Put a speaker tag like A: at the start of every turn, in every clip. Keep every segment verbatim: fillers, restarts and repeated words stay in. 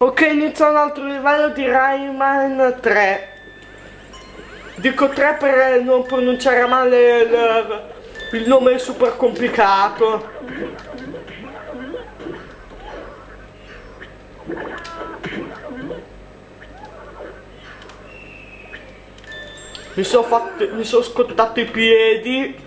A: Ok, inizia un altro livello di Rayman tre. Dico tre per non pronunciare male il, il nome super complicato. Mi sono fatto, mi sono scottato i piedi.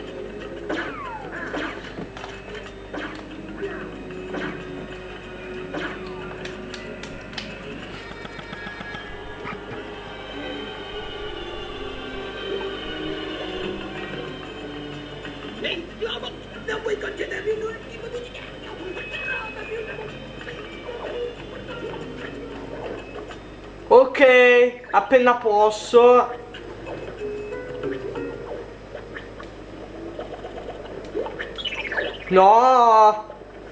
B: Ehi, uomo, non vuoi concedermi un attimo di dinero?
A: Ok, appena posso. No.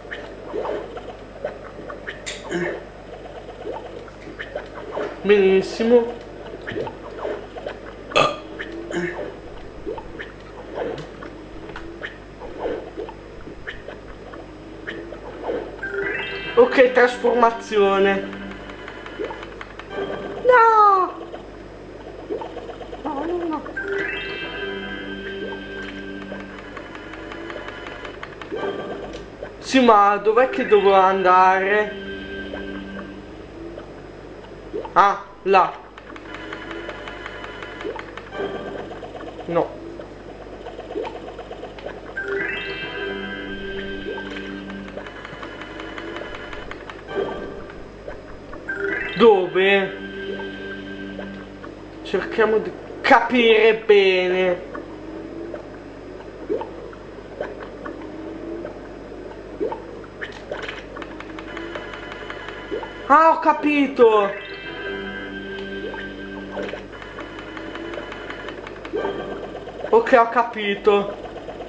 A: Benissimo. Ok, trasformazione. No! No, no, no. Sì, ma dov'è che dovevo andare? Ah, là. No. Dove? Cerchiamo di capire bene. Ah, ho capito. Ok, ho capito.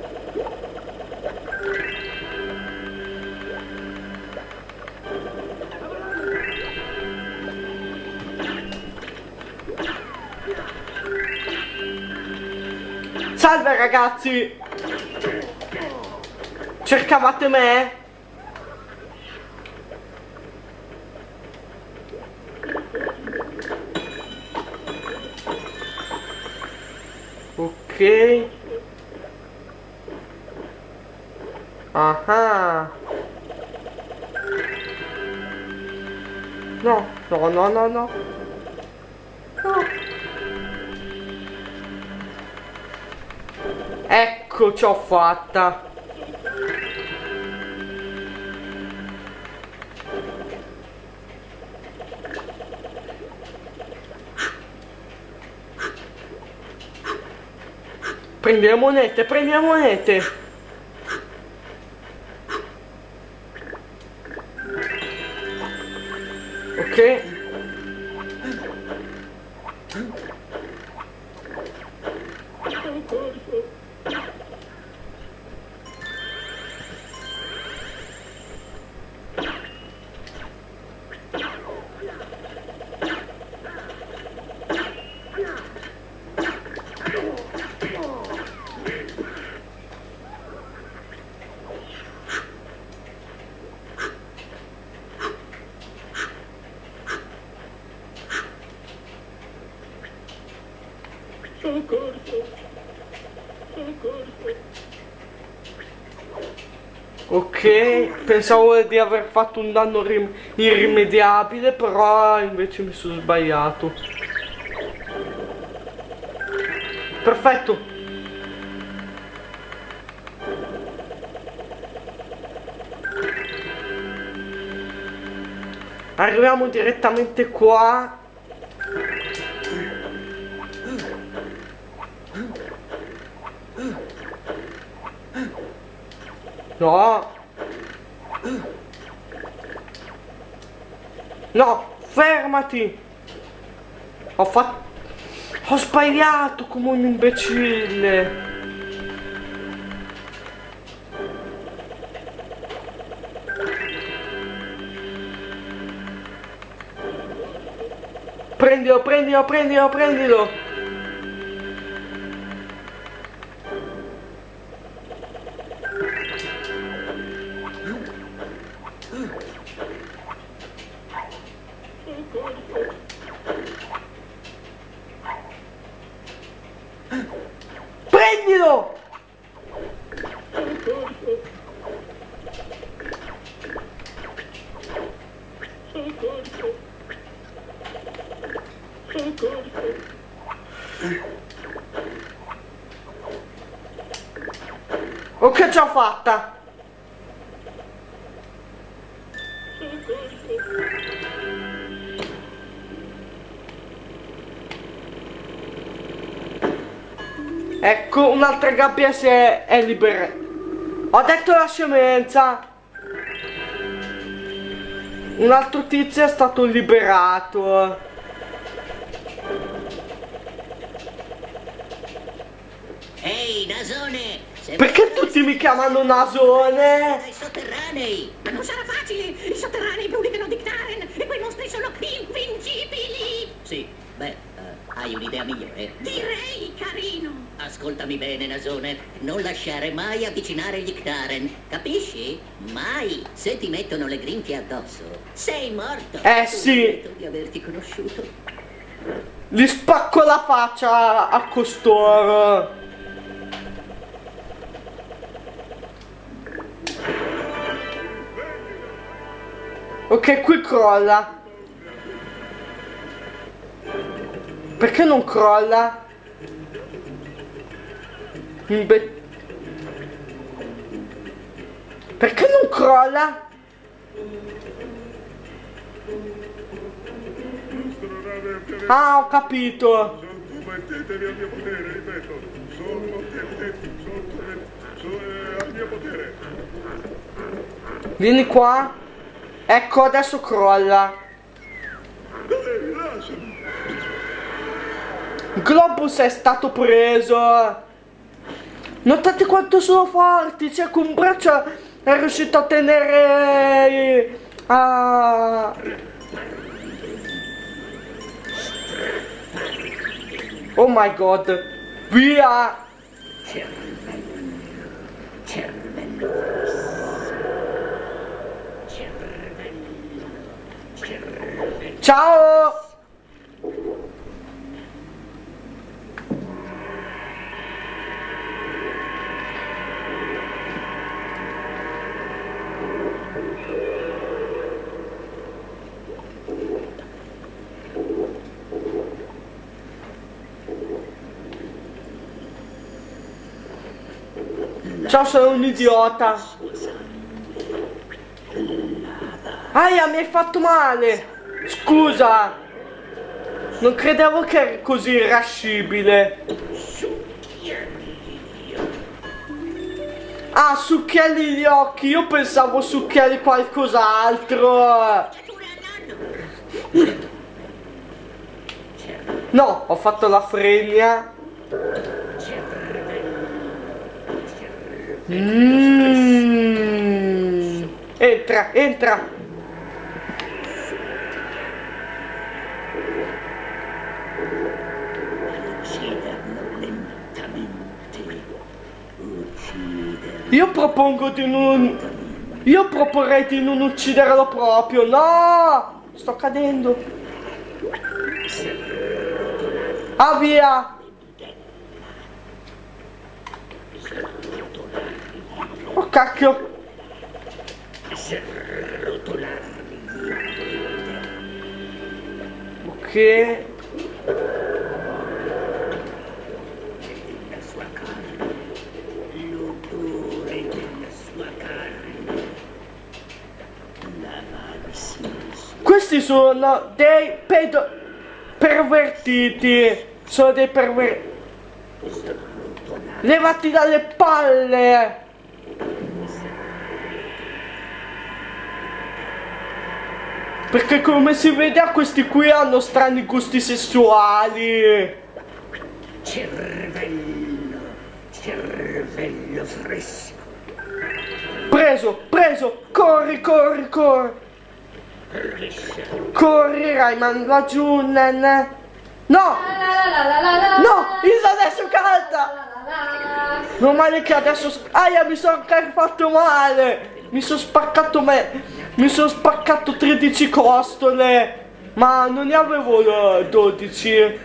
A: Salve ragazzi! Cercavate me? Ok. Ah. No, no, no, no, no. No. Ecco, ce l'ho fatta. Prendi le monete, prendi le monete. Ok. Ok, pensavo di aver fatto un danno irrimediabile, però invece mi sono sbagliato. Perfetto. Arriviamo direttamente qua. No. No, fermati. Ho fatto... Ho sbagliato come un imbecille. Prendilo, prendilo, prendilo, prendilo. Prendilo! Ok, ce l'ho fatta! Ecco, un'altra gabbia si è, è libera. Ho detto la scemenza. Un altro tizio è stato liberato.
B: Ehi, nasone!
A: Perché tutti mi chiamano nasone?
B: Dai sotterranei! Ma non sarà facile! I sotterranei pubblicano Dictaren e quei mostri sono invincibili! Sì, beh, eh, hai un'idea migliore? Direi, carino! Ascoltami bene, nasone. Non lasciare mai avvicinare gli Dictaren, capisci? Mai! Se ti mettono le grinfie addosso, sei morto!
A: Eh sì!
B: Di averti conosciuto.
A: Gli spacco la faccia a costoro. Ok, qui crolla. Perché non crolla? Imbe- Perché non crolla? Ah, ho capito.
C: Sottomettetevi al mio potere, ripeto. Sottomettetevi al mio potere.
A: Vieni qua. Ecco, adesso crolla.
C: Dai, lasciami.
A: Globus è stato preso. Notate quanto sono forti. Cioè, con un braccio è riuscito a tenere... Ah... Oh my god. Via. Ciao. Ciao, sono un idiota. Aia, mi hai fatto male. Scusa. Non credevo che eri così irascibile. Ah, succhiali gli occhi. Io pensavo succhiali qualcos'altro. No, ho fatto la fregna. Mm. Entra, entra. Io propongo di non... Io proporrei di non ucciderlo proprio. No! Sto cadendo. Ah, via! Oh cacchio! Ok. Questi sono dei pedo... pervertiti. Sono dei pervertiti. Levati dalle palle. Perché come si vede a questi qui hanno strani gusti sessuali.
B: Cervello, cervello fresco.
A: Preso, preso, corri, corri, corri. Corri, Rayman, laggiù, nenne. No! No, Isa adesso calda. Non male che adesso... Aia, mi sono fatto male. Mi sono spaccato me... Mi sono spaccato tredici costole. Ma non ne avevo uh, dodici.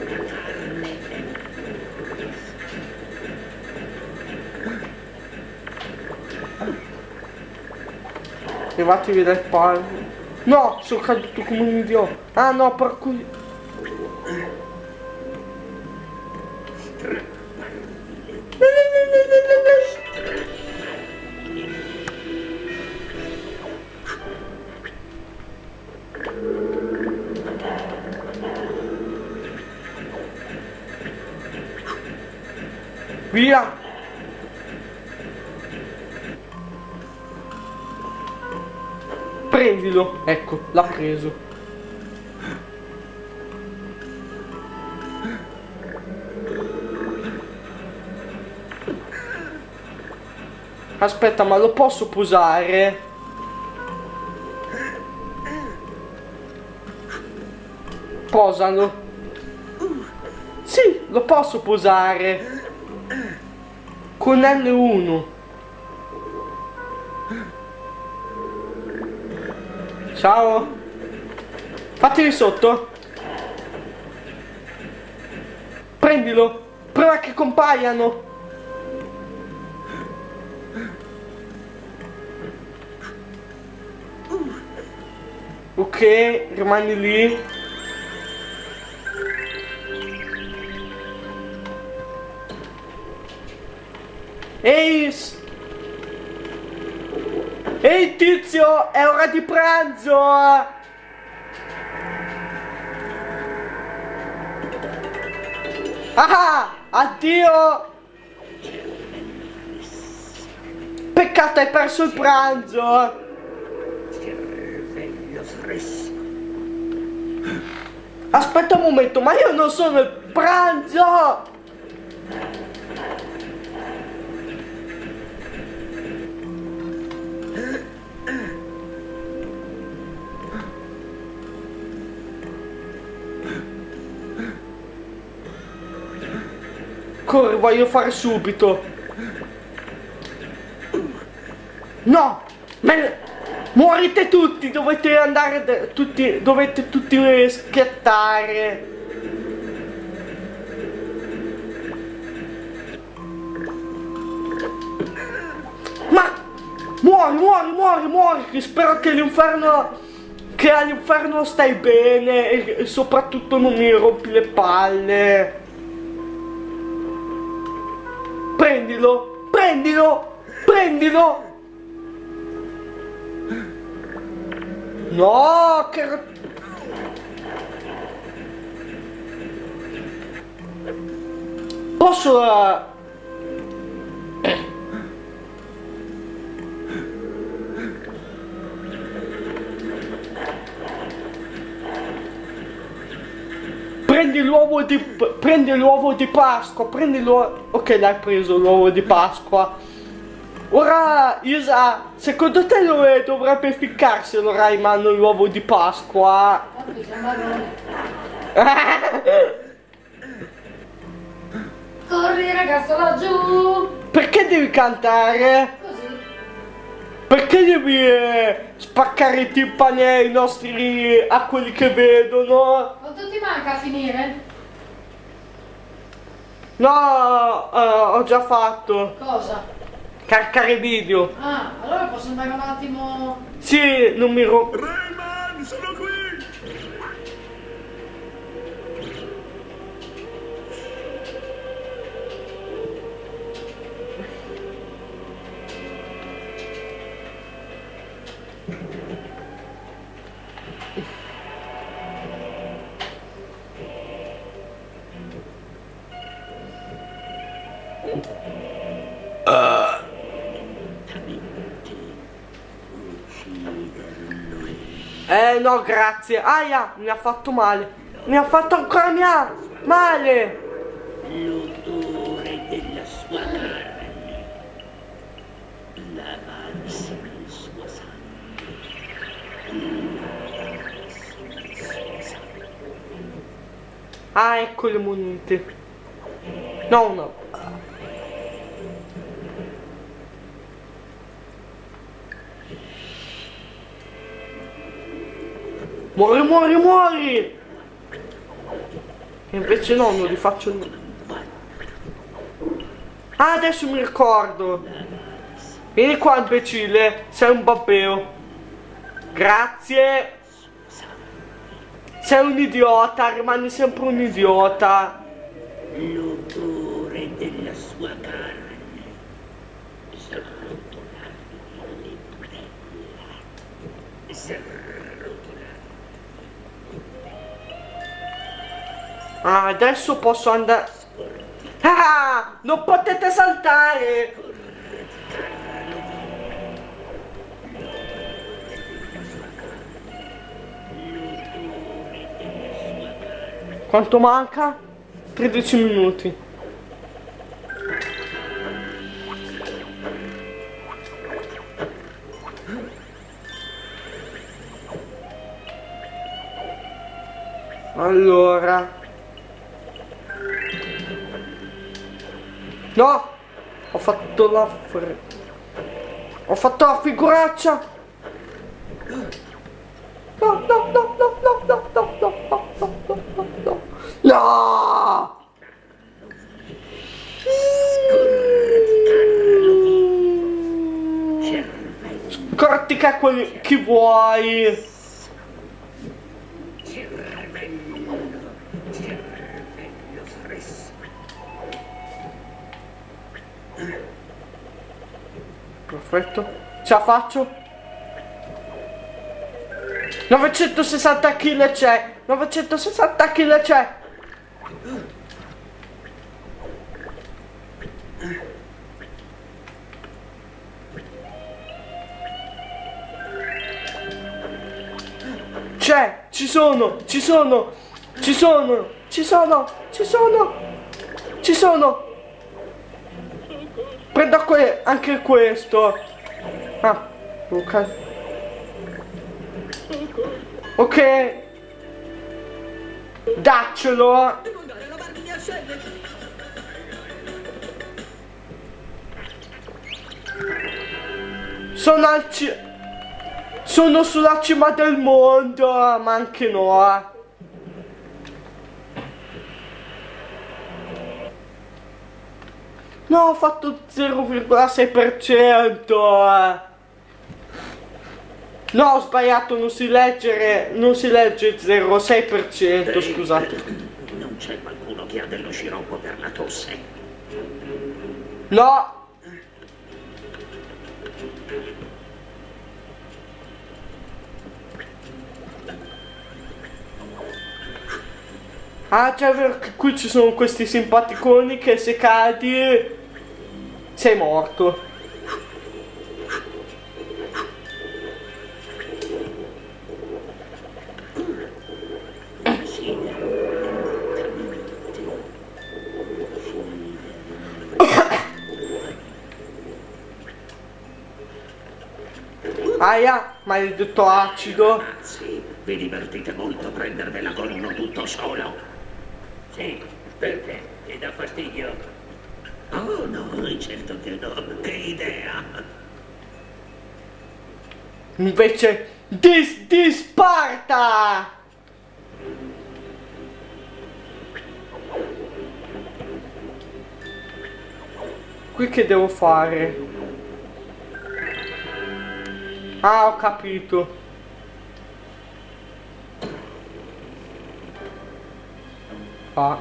A: Levatevi dal palo. No, sono caduto come un idiota. Ah no, per cui... Via! Prendilo! Ecco, l'ha preso. Aspetta, ma lo posso posare? Posalo. Sì, lo posso posare. Con L uno. Ciao. Fateli sotto. Prendilo. Prova che compaiano. Ok, rimani lì. Ehi! Ehi tizio, è ora di pranzo! Ah! Addio! Peccato, hai perso il pranzo! Aspetta un momento, ma io non sono il pranzo! Corri, voglio fare subito. No! Me... Muorite tutti, dovete andare tutti, dovete tutti schiattare. Ma muori, muori, muori, muori. Spero che l'inferno, che all'inferno stai bene e, e soprattutto non mi rompi le palle. Prendilo, prendilo, prendilo. No, che... Posso... Uh... Prendi l'uovo di... Prendi l'uovo di Pasqua, prendi l'uovo... Ok, l'hai preso l'uovo di Pasqua. Ora, Isa, secondo te dove dovrebbe ficcarselo Rayman l'uovo di Pasqua?
D: Corri ragazzo laggiù!
A: Perché devi cantare?
D: Così.
A: Perché devi eh, spaccare i timpani ai nostri... a quelli che vedono?
D: Quanto ti manca a finire?
A: No, eh, ho già fatto.
D: Cosa?
A: Caricare video.
D: Ah, allora posso andare un attimo...
A: Sì, non mi rompo.
C: Rayman, sono qui!
A: Eh no, grazie. Aia, mi ha fatto male. Mi ha fatto ancora mia... male.
B: L'odore della sua carne, l'avanza del suo sangue, l'avanza del suo sangue.
A: Ah, ecco le monete. No, no. Muori, muori, muori! E invece no, non li faccio niente. Ah, adesso mi ricordo. Vieni qua, imbecille. Sei un babbeo. Grazie. Sei un idiota, rimani sempre un idiota.
B: L'odore della sua carne srotola le budella. Srotola.
A: Ah, adesso posso andare. Ah, non potete saltare. Quanto manca? tredici minuti. Allora. No! Ho fatto la fre... Ho fatto la figuraccia! No, no, no, no, no, no, no, no, no, no, no, no, no! No! Scortica quelli chi vuoi! Perfetto, ce la faccio. novecentosessanta chili c'è. novecentosessanta chili c'è. C'è, ci sono, ci sono, ci sono, ci sono, ci sono, ci sono. Prendo que anche questo. Ah, ok. Ok. Daccelo. Sono al ci... Sono sulla cima del mondo, ma anche no. No, ho fatto zero virgola sei per cento. No, ho sbagliato, non si legge, non si legge zero virgola sei per cento, scusate.
B: Non c'è qualcuno che ha dello sciroppo per la tosse?
A: No. Ah, già è vero che qui ci sono questi simpaticoni che se cadi sei morto. Aia, maledetto acido.
B: Ragazzi, vi divertite molto a prendervela con uno tutto solo? Sì, perché? Ti dà fastidio? Oh no, certo che no, che idea!
A: Invece di, di Sparta! Qui che devo fare? Ah, ho capito. Ah.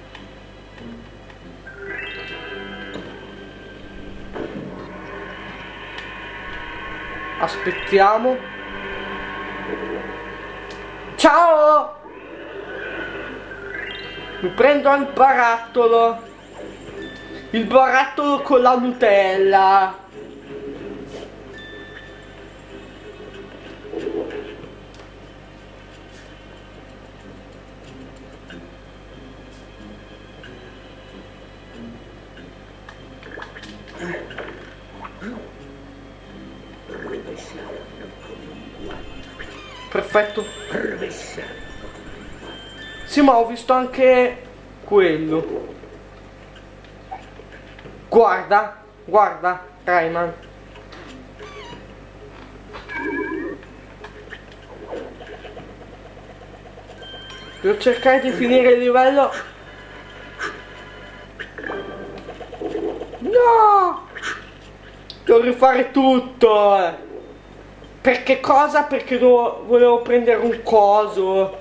A: Aspettiamo. Ciao! Mi prendo il barattolo. Il barattolo con la Nutella. Perfetto. Sì, ma ho visto anche quello. Guarda, guarda, Rayman. Devo cercare di finire il livello. No! Devo rifare tutto. Perché cosa? Perché devo, volevo prendere un coso.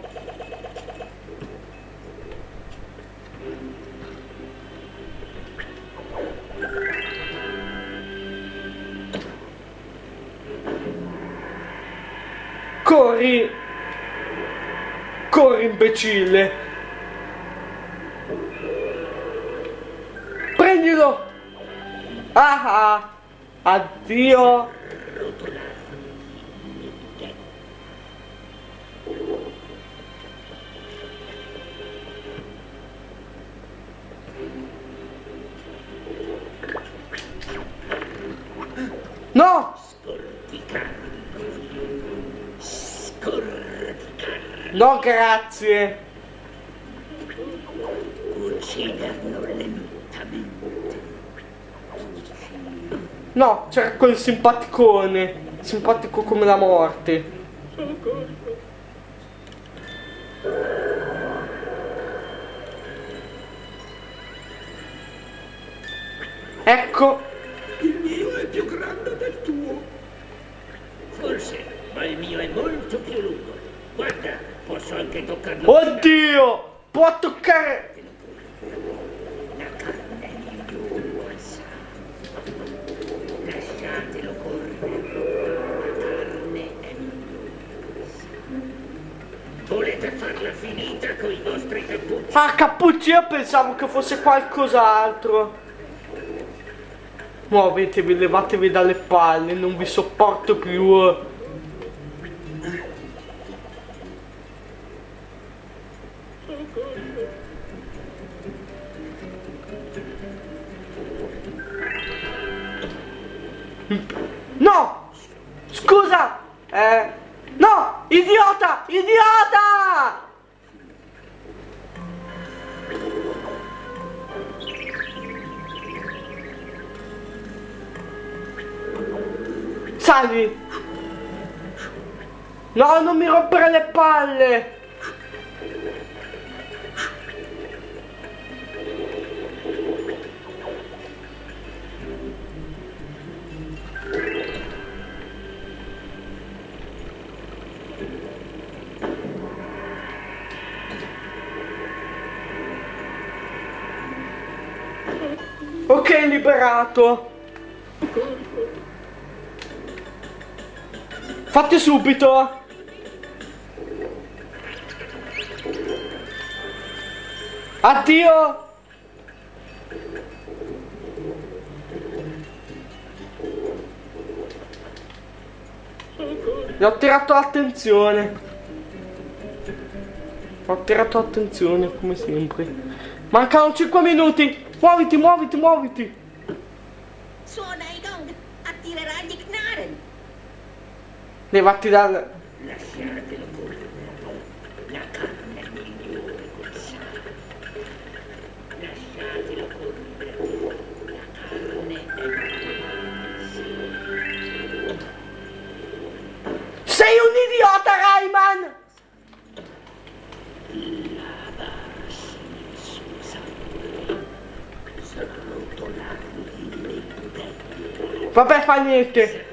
A: Corri! Corri, imbecille! Prendilo! Ah ah! Addio! No! No, grazie.
B: Ucciderlo lentamente.
A: No, c'era quel simpaticone. Simpatico come la morte. Ecco.
C: Il mio è più grande del tuo.
B: Forse, ma il mio è molto più lungo. Guarda, posso anche toccarlo.
A: Oddio! Può toccare.
B: La carne è migliosa. Lasciatelo correre. La carne è migliosa. Volete farla finita con i vostri cappucci?
A: Ah, cappucci, io pensavo che fosse qualcos'altro. Muovetevi, levatevi dalle palle, non vi sopporto più. No! Scusa! Eh... No! Idiota! Idiota! Sali! No, non mi rompere le palle! Ok, liberato. Fate subito. Addio. Gli ho attirato l'attenzione. Ho attirato l'attenzione come sempre. Mancano cinque minuti. Muoviti, muoviti, muoviti.
B: Suona i gong. Attirerà gli Knaren.
A: Levati dal...
B: Lasciatelo correre. La carne è migliore col sale. Lasciatelo correre. La carne è migliore.
A: Sei un idiota, Rayman!
B: Lavarsi il suo sangue. Srotolargli le budelle.
A: Vabbè, fa niente.